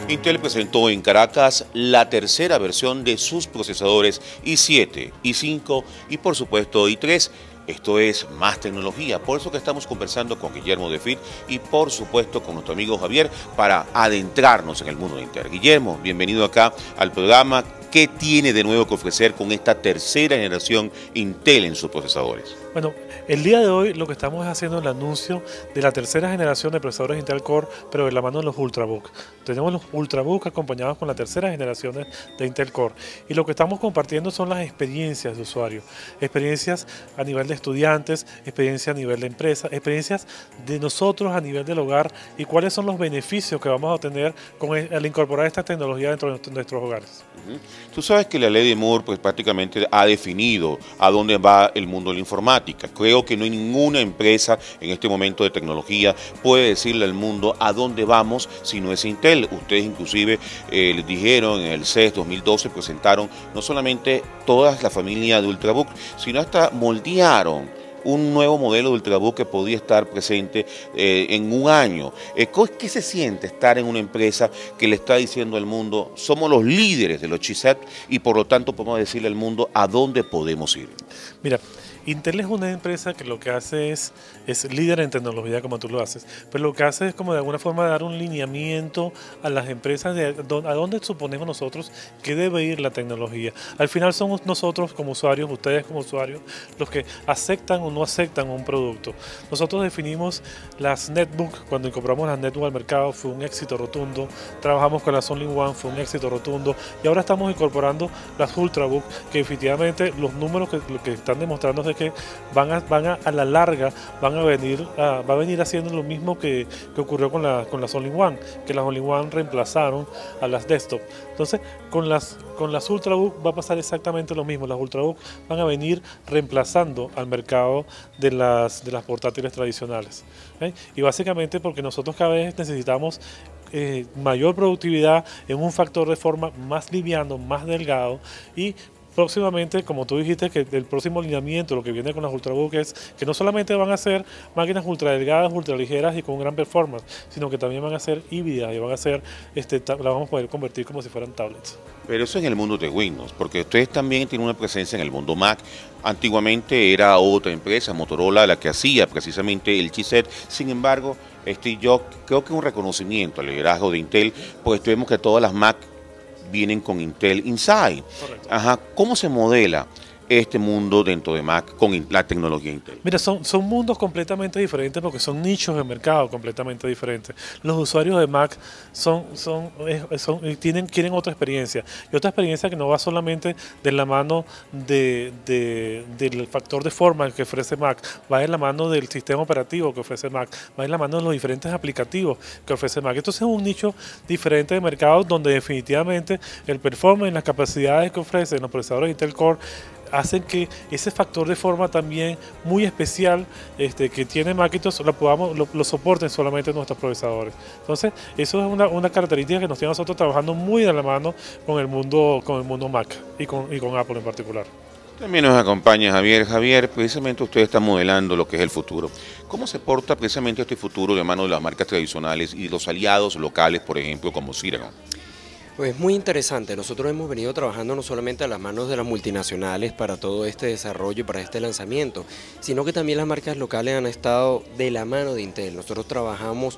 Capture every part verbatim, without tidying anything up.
Intel presentó en Caracas la tercera versión de sus procesadores i siete, i cinco y por supuesto i tres. Esto es más tecnología, por eso que estamos conversando con Guillermo de Fit y por supuesto con nuestro amigo Javier para adentrarnos en el mundo de Intel. Guillermo, bienvenido acá al programa. ¿Qué tiene de nuevo que ofrecer con esta tercera generación Intel en sus procesadores? Bueno, el día de hoy lo que estamos haciendo es el anuncio de la tercera generación de procesadores Intel Core, pero de la mano de los Ultrabook. Tenemos los Ultrabook acompañados con la tercera generación de, de Intel Core. Y lo que estamos compartiendo son las experiencias de usuario. Experiencias a nivel de estudiantes, experiencias a nivel de empresa, experiencias de nosotros a nivel del hogar y cuáles son los beneficios que vamos a tener con el, al incorporar esta tecnología dentro de nuestros hogares. Uh-huh. Tú sabes que la ley de Moore pues, prácticamente ha definido a dónde va el mundo de la informática. Creo que no hay ninguna empresa en este momento de tecnología puede decirle al mundo a dónde vamos si no es Intel. Ustedes inclusive eh, les dijeron en el C E S dos mil doce, presentaron no solamente toda la familia de Ultrabook, sino hasta moldearon un nuevo modelo de Ultrabook que podía estar presente eh, en un año. Eh, ¿Qué se siente estar en una empresa que le está diciendo al mundo, somos los líderes de los chipsets y por lo tanto podemos decirle al mundo a dónde podemos ir? Mira, Intel es una empresa que lo que hace es, es líder en tecnología como tú lo haces, pero lo que hace es como de alguna forma dar un lineamiento a las empresas de a dónde suponemos nosotros que debe ir la tecnología. Al final somos nosotros como usuarios, ustedes como usuarios, los que aceptan o no aceptan un producto. Nosotros definimos las netbook, cuando incorporamos las netbook al mercado fue un éxito rotundo, trabajamos con las All-in-One, fue un éxito rotundo y ahora estamos incorporando las Ultrabook que efectivamente los números que, que están demostrando es que van a, van a, a la larga van a venir a, va a venir haciendo lo mismo que, que ocurrió con, la, con las All-in-One, que las All-in-One reemplazaron a las desktop. Entonces con las, con las Ultrabook va a pasar exactamente lo mismo, las Ultrabook van a venir reemplazando al mercado de las, de las portátiles tradicionales. ¿Okay? Y básicamente porque nosotros cada vez necesitamos eh, mayor productividad en un factor de forma más liviano, más delgado y próximamente, como tú dijiste, que el próximo lineamiento, lo que viene con las Ultrabook es que no solamente van a ser máquinas ultra delgadas, ultra ligeras y con gran performance, sino que también van a ser híbridas y van a ser, este, la vamos a poder convertir como si fueran tablets. Pero eso en el mundo de Windows, porque ustedes también tienen una presencia en el mundo Mac. Antiguamente era otra empresa, Motorola, la que hacía precisamente el chipset. Sin embargo, este, yo creo que un reconocimiento al liderazgo de Intel, pues vemos que todas las Mac vienen con Intel Inside. Correcto. Ajá. ¿Cómo se modela este mundo dentro de Mac con la tecnología Intel? Mira, son, son mundos completamente diferentes porque son nichos de mercado completamente diferentes. Los usuarios de Mac son, son, son, tienen, quieren otra experiencia. Y otra experiencia que no va solamente de la mano de, de, del factor de forma que ofrece Mac, va de la mano del sistema operativo que ofrece Mac, va de la mano de los diferentes aplicativos que ofrece Mac. Entonces es un nicho diferente de mercado donde definitivamente el performance y las capacidades que ofrecen los procesadores Intel Core hacen que ese factor de forma también muy especial este, que tiene Macintosh lo, podamos, lo, lo soporten solamente nuestros procesadores. Entonces, eso es una, una característica que nos tiene a nosotros trabajando muy de la mano con el mundo, con el mundo Mac y con, y con Apple en particular. También nos acompaña Javier. Javier, precisamente usted está modelando lo que es el futuro. ¿Cómo se porta precisamente este futuro de mano de las marcas tradicionales y de los aliados locales, por ejemplo, como Ceragon? Pues muy interesante, nosotros hemos venido trabajando no solamente a las manos de las multinacionales para todo este desarrollo, para este lanzamiento, sino que también las marcas locales han estado de la mano de Intel. Nosotros trabajamos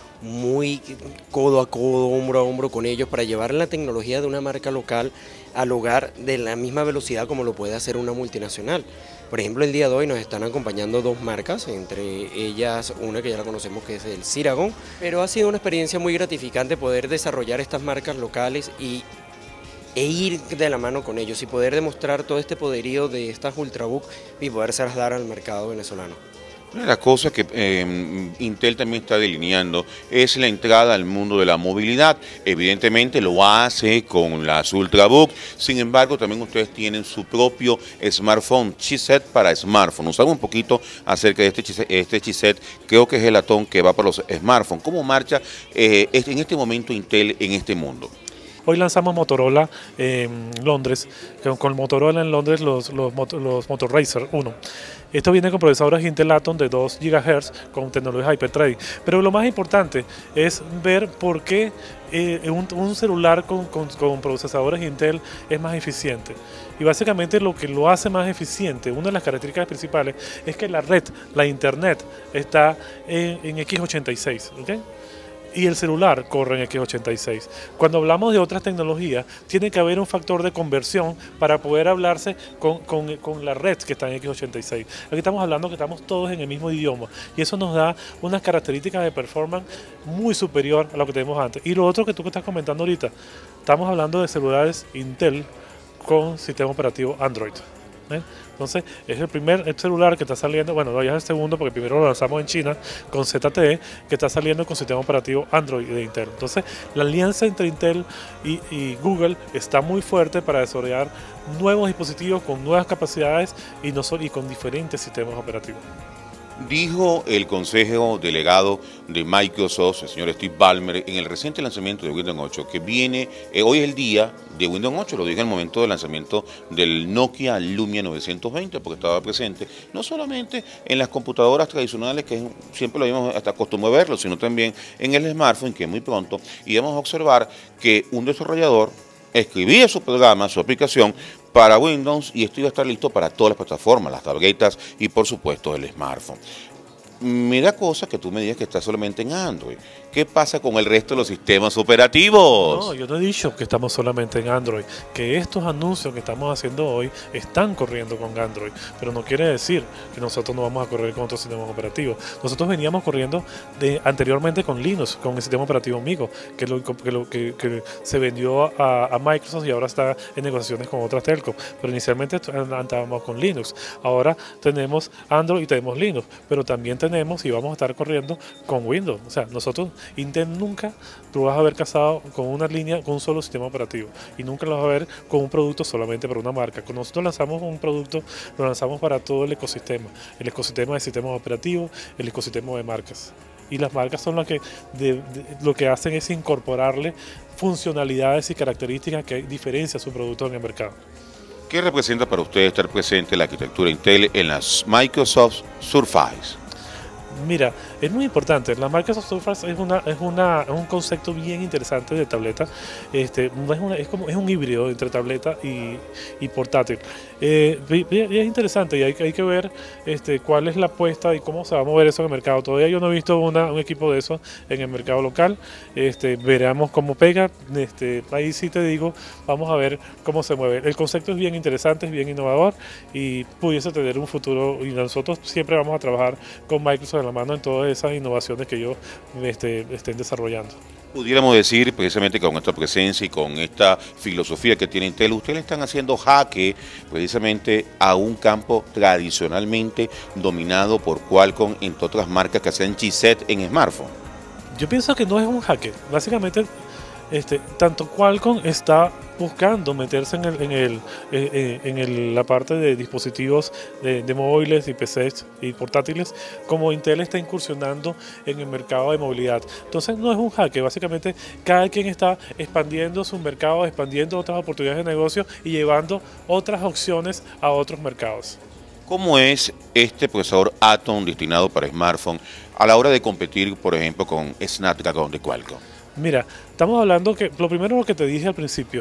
muy codo a codo, hombro a hombro con ellos para llevar la tecnología de una marca local al hogar de la misma velocidad como lo puede hacer una multinacional. Por ejemplo, el día de hoy nos están acompañando dos marcas, entre ellas una que ya la conocemos que es el Ceragon, pero ha sido una experiencia muy gratificante poder desarrollar estas marcas locales y, e ir de la mano con ellos y poder demostrar todo este poderío de estas Ultrabook y podérselas dar al mercado venezolano. Una de las cosas que eh, Intel también está delineando es la entrada al mundo de la movilidad. Evidentemente lo hace con las Ultrabook, sin embargo también ustedes tienen su propio smartphone, chipset para smartphone. Nos habla un poquito acerca de este chipset, este chipset, creo que es el Atom que va para los smartphones. ¿Cómo marcha eh, en este momento Intel en este mundo? Hoy lanzamos Motorola en Londres, con, con Motorola en Londres los, los, los Moto Razr uno. Esto viene con procesadores Intel Atom de dos gigahertz con tecnología Hyper-Threading. Pero lo más importante es ver por qué eh, un, un celular con, con, con procesadores Intel es más eficiente. Y básicamente lo que lo hace más eficiente, una de las características principales, es que la red, la internet, está en, en equis ochenta y seis. ¿Okay? Y el celular corre en equis ochenta y seis. Cuando hablamos de otras tecnologías, tiene que haber un factor de conversión para poder hablarse con, con, con la red que está en equis ochenta y seis. Aquí estamos hablando que estamos todos en el mismo idioma y eso nos da unas características de performance muy superior a lo que tenemos antes. Y lo otro que tú que estás comentando ahorita, estamos hablando de celulares Intel con sistema operativo Android. ¿Eh? Entonces es el primer celular que está saliendo, bueno, ya es el segundo porque primero lo lanzamos en China con Z T E, que está saliendo con sistema operativo Android de Intel. Entonces la alianza entre Intel y, y Google está muy fuerte para desarrollar nuevos dispositivos con nuevas capacidades y, no solo, y con diferentes sistemas operativos. Dijo el consejero delegado de Microsoft, el señor Steve Ballmer, en el reciente lanzamiento de Windows ocho, que viene, eh, hoy es el día de Windows ocho, lo dijo en el momento del lanzamiento del Nokia Lumia novecientos veinte, porque estaba presente no solamente en las computadoras tradicionales, que siempre lo habíamos hasta acostumbrado a verlo, sino también en el smartphone, que muy pronto íbamos a observar que un desarrollador escribía su programa, su aplicación para Windows y esto iba a estar listo para todas las plataformas, las tabletas y por supuesto el smartphone. Me da cosa que tú me digas que está solamente en Android. ¿Qué pasa con el resto de los sistemas operativos? No, yo no he dicho que estamos solamente en Android, que estos anuncios que estamos haciendo hoy están corriendo con Android, pero no quiere decir que nosotros no vamos a correr con otros sistemas operativos. Nosotros veníamos corriendo de, anteriormente con Linux, con el sistema operativo Migo, que, lo, que, lo, que, que se vendió a, a Microsoft y ahora está en negociaciones con otras telcos, pero inicialmente andábamos con Linux. Ahora tenemos Android y tenemos Linux, pero también tenemos y vamos a estar corriendo con Windows. O sea, nosotros Intel nunca tú vas a ver casado con una línea, con un solo sistema operativo y nunca lo vas a ver con un producto solamente para una marca. Cuando nosotros lanzamos un producto, lo lanzamos para todo el ecosistema, el ecosistema de sistemas operativos, el ecosistema de marcas. Y las marcas son las que de, de, lo que hacen es incorporarle funcionalidades y características que diferencian su producto en el mercado. ¿Qué representa para usted estar presente en la arquitectura Intel en las Microsoft Surface? Mira, es muy importante. La Microsoft Surface es, una, es, una, es un concepto bien interesante de tableta. Este, es, una, es, como, es un híbrido entre tableta y, y portátil. Eh, y, y es interesante y hay, hay que ver este, cuál es la apuesta y cómo se va a mover eso en el mercado. Todavía yo no he visto una, un equipo de eso en el mercado local. Este, veremos cómo pega. Este, ahí sí te digo, vamos a ver cómo se mueve. El concepto es bien interesante, es bien innovador y pudiese tener un futuro. Y nosotros siempre vamos a trabajar con Microsoft en la mano en todas esas innovaciones que ellos este, estén desarrollando. Pudiéramos decir precisamente que con esta presencia y con esta filosofía que tiene Intel, ustedes le están haciendo jaque precisamente a un campo tradicionalmente dominado por Qualcomm, entre otras marcas que hacen chipset en smartphone. Yo pienso que no es un jaque, básicamente este, tanto Qualcomm está buscando meterse en, el, en, el, eh, en el, la parte de dispositivos de, de móviles y P Cs y portátiles, como Intel está incursionando en el mercado de movilidad. Entonces no es un jaque, básicamente cada quien está expandiendo su mercado, expandiendo otras oportunidades de negocio y llevando otras opciones a otros mercados. ¿Cómo es este procesador Atom destinado para smartphone a la hora de competir, por ejemplo, con Snapdragon de Qualcomm? Mira, estamos hablando que lo primero lo que te dije al principio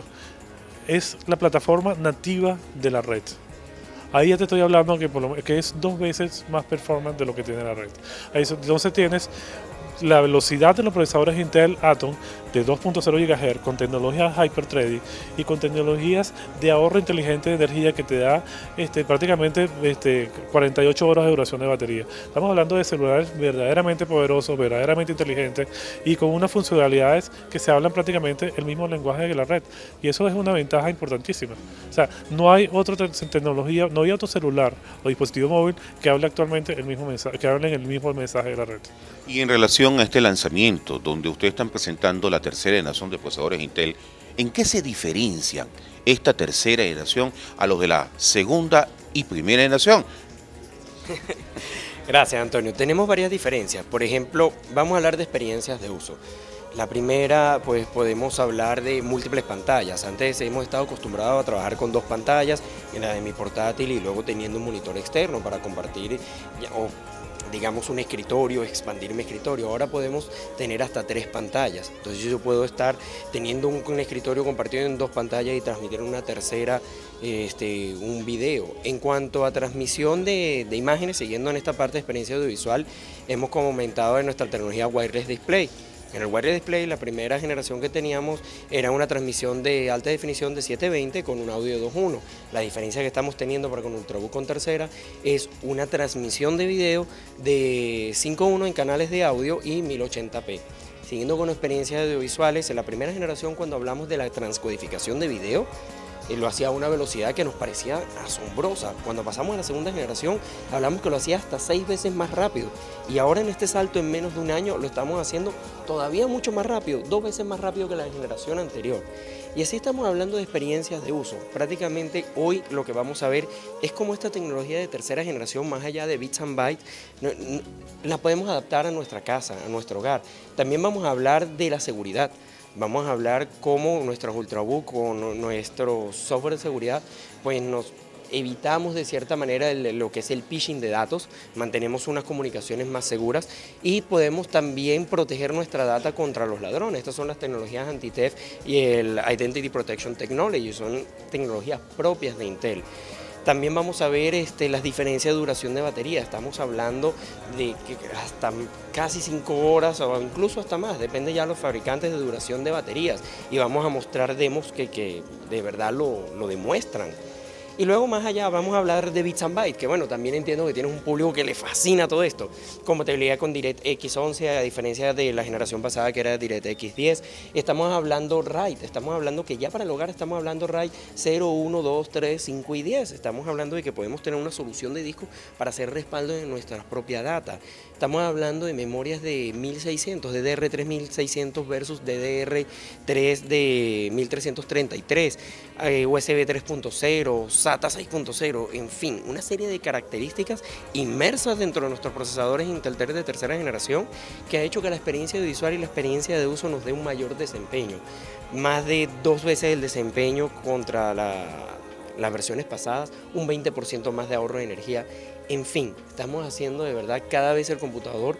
es la plataforma nativa de la red. Ahí ya te estoy hablando que, por lo, que es dos veces más performance de lo que tiene la red. Ahí, entonces tienes la velocidad de los procesadores Intel Atom de dos punto cero gigahertz con tecnologías Hyper-Threading y con tecnologías de ahorro inteligente de energía que te da este, prácticamente este, cuarenta y ocho horas de duración de batería. Estamos hablando de celulares verdaderamente poderosos, verdaderamente inteligentes y con unas funcionalidades que se hablan prácticamente el mismo lenguaje de la red. Y eso es una ventaja importantísima. O sea, no hay otra te tecnología, no hay otro celular o dispositivo móvil que hable actualmente el mismo mensaje, que hablen el mismo mensaje de la red. Y en relación a este lanzamiento, donde ustedes están presentando la tercera generación de procesadores Intel, ¿en qué se diferencian esta tercera generación a los de la segunda y primera generación? Gracias, Antonio. Tenemos varias diferencias. Por ejemplo, vamos a hablar de experiencias de uso. La primera, pues podemos hablar de múltiples pantallas. Antes hemos estado acostumbrados a trabajar con dos pantallas, en la de mi portátil y luego teniendo un monitor externo para compartir o digamos un escritorio, expandir mi escritorio. Ahora podemos tener hasta tres pantallas. Entonces yo puedo estar teniendo un, un escritorio compartido en dos pantallas y transmitir en una tercera este, un video. En cuanto a transmisión de, de imágenes, siguiendo en esta parte de experiencia audiovisual, hemos comentado en nuestra tecnología Wireless Display. En el Wireless Display, la primera generación que teníamos era una transmisión de alta definición de setecientos veinte con un audio dos punto uno. La diferencia que estamos teniendo para con Ultrabook con tercera es una transmisión de video de cinco punto uno en canales de audio y mil ochenta p. Siguiendo con experiencias audiovisuales, en la primera generación cuando hablamos de la transcodificación de video, Eh, lo hacía a una velocidad que nos parecía asombrosa. Cuando pasamos a la segunda generación, hablamos que lo hacía hasta seis veces más rápido. Y ahora en este salto en menos de un año lo estamos haciendo todavía mucho más rápido, dos veces más rápido que la generación anterior. Y así estamos hablando de experiencias de uso. Prácticamente hoy lo que vamos a ver es cómo esta tecnología de tercera generación, más allá de bits and bytes, no, no, la podemos adaptar a nuestra casa, a nuestro hogar. También vamos a hablar de la seguridad. Vamos a hablar cómo nuestros Ultrabook con nuestro software de seguridad, pues nos evitamos de cierta manera el, lo que es el phishing de datos, mantenemos unas comunicaciones más seguras y podemos también proteger nuestra data contra los ladrones. Estas son las tecnologías anti-theft y el Identity Protection Technology, son tecnologías propias de Intel. También vamos a ver este, las diferencias de duración de batería. Estamos hablando de que hasta casi cinco horas o incluso hasta más, depende ya de los fabricantes de duración de baterías. Y vamos a mostrar demos que, que de verdad lo, lo demuestran. Y luego más allá vamos a hablar de bits and bytes, que bueno, también entiendo que tienes un público que le fascina todo esto. Compatibilidad con DirectX once, a diferencia de la generación pasada que era DirectX diez. Estamos hablando RAID, estamos hablando que ya para el hogar estamos hablando RAID cero, uno, dos, tres, cinco y diez. Estamos hablando de que podemos tener una solución de disco para hacer respaldo de nuestra propia data. Estamos hablando de memorias de mil seiscientos, D D R tres mil seiscientos versus D D R tres de mil trescientos treinta y tres, eh, U S B tres punto cero, SATA seis punto cero, en fin, una serie de características inmersas dentro de nuestros procesadores Intel de tercera generación que ha hecho que la experiencia visual y la experiencia de uso nos dé un mayor desempeño, más de dos veces el desempeño contra la, las versiones pasadas, un veinte por ciento más de ahorro de energía. En fin, estamos haciendo de verdad cada vez el computador,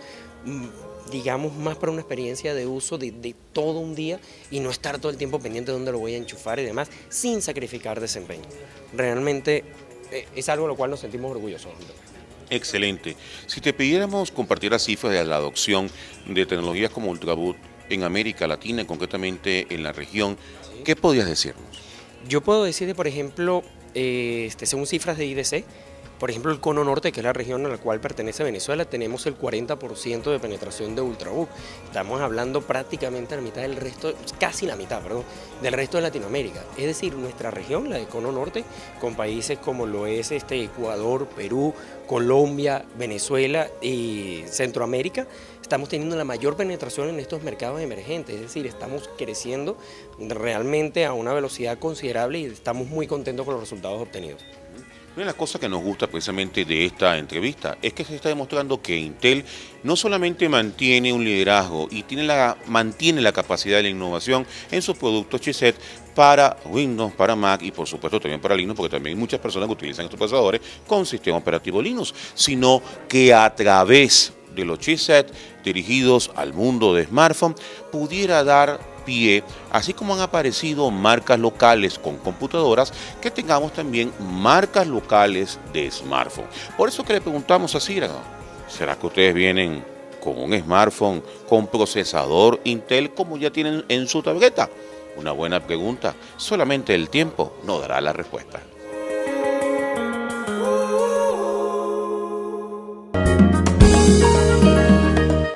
digamos, más para una experiencia de uso de, de todo un día y no estar todo el tiempo pendiente de dónde lo voy a enchufar y demás, sin sacrificar desempeño. Realmente eh, es algo de lo cual nos sentimos orgullosos. Excelente. Si te pidiéramos compartir las cifras de la adopción de tecnologías como Ultrabook en América Latina, concretamente en la región, ¿qué podrías decirnos? Yo puedo decir, por ejemplo, eh, este, según cifras de I D C, por ejemplo, el Cono Norte, que es la región a la cual pertenece Venezuela, tenemos el cuarenta por ciento de penetración de Ultrabook. Estamos hablando prácticamente la mitad del resto, casi la mitad, perdón, del resto de Latinoamérica. Es decir, nuestra región, la de Cono Norte, con países como lo es este, Ecuador, Perú, Colombia, Venezuela y Centroamérica, estamos teniendo la mayor penetración en estos mercados emergentes. Es decir, estamos creciendo realmente a una velocidad considerable y estamos muy contentos con los resultados obtenidos. Una de las cosas que nos gusta precisamente de esta entrevista es que se está demostrando que Intel no solamente mantiene un liderazgo y tiene la, mantiene la capacidad de la innovación en sus productos chipset para Windows, para Mac y por supuesto también para Linux, porque también hay muchas personas que utilizan estos procesadores con sistema operativo Linux, sino que a través de los chipsets dirigidos al mundo de smartphone pudiera dar pie, así como han aparecido marcas locales con computadoras, que tengamos también marcas locales de smartphone. Por eso que le preguntamos a Cira, ¿será que ustedes vienen con un smartphone con procesador Intel como ya tienen en su tableta? Una buena pregunta, solamente el tiempo nos dará la respuesta.